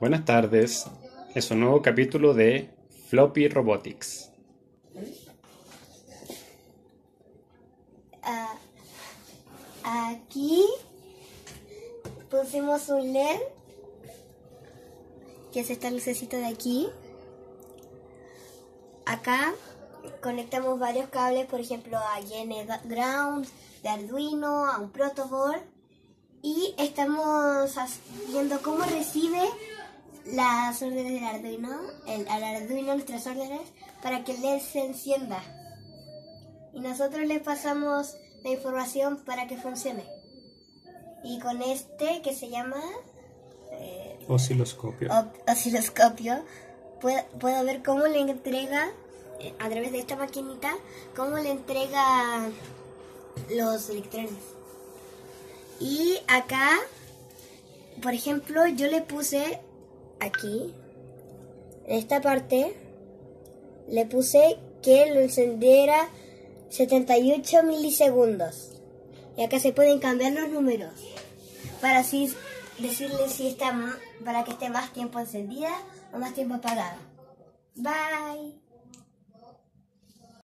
Buenas tardes, es un nuevo capítulo de Floppy Robotics. Aquí pusimos un LED, que es esta lucecita de aquí. Acá conectamos varios cables, por ejemplo a GN Ground, de Arduino, a un protoboard. Y estamos viendo cómo recibe las órdenes del Arduino, al Arduino nuestras órdenes, para que el LED se encienda. Y nosotros le pasamos la información para que funcione. Y con este, que se llama Osciloscopio. Osciloscopio, puedo ver cómo le entrega, a través de esta maquinita, cómo le entrega los electrones. Y acá, por ejemplo, yo le puse aquí, en esta parte, le puse que lo encendiera 78 milisegundos. Y acá se pueden cambiar los números para así decirle si está, para que esté más tiempo encendida o más tiempo apagada. Bye.